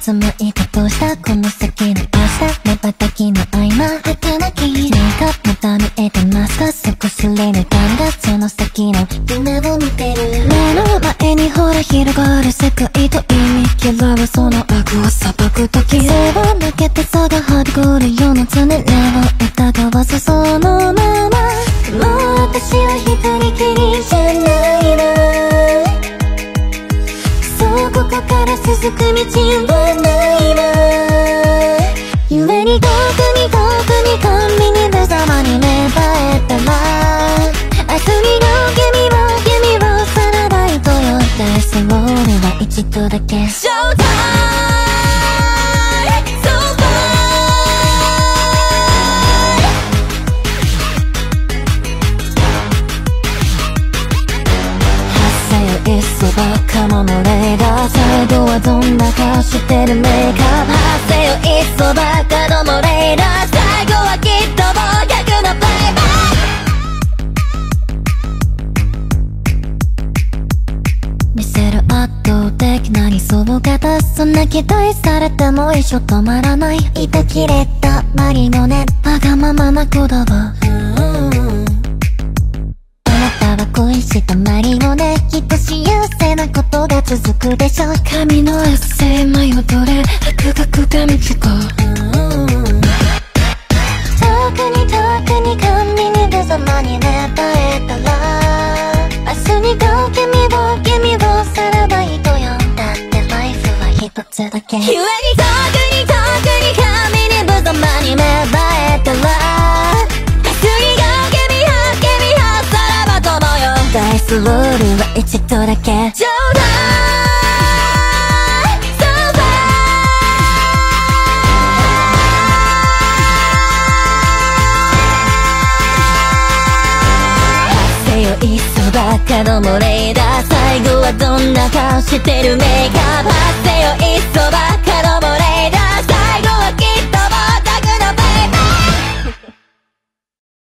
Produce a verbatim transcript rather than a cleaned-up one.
つむいたとしたこの先の明日瞬きの合間儚き目がまた見えてますか少しれぬ感がその先の夢を見てる目の前にほら広がる世界と意味嫌うその悪を裁く時背を抜けて差がはびこるような常れを疑わずそのままもう私は一人きりじゃないなそうここから続く道はないわ故に遠くに遠くに神に無様に芽生えたら明日にの君を君をさらばいとよってそれは一度だけ Showtimeいっそばっかものレーダー最後はどんな顔してるメイクアップ発せよいっそばっかのもレーダー最後はきっと忘却のプレイバック見せる圧倒的な理想型そんな期待されても一生止まらない板切れたマリノネわがままな子だわ恋したマリオネきっと幸せなことが続くでしょう神のエッセイ迷うどれ博学が見つこう遠くに遠くに神に無様に芽生えたら明日にご君を君をさらばいとよだってライフは一つだけ故に遠くに遠くに神に無様に芽生えたら明日にご君を君をさらばともよダイスロールは一度だけちょうだい So far 発せよいっそばっかのもレーダー最後はどんな顔してるメイクアップ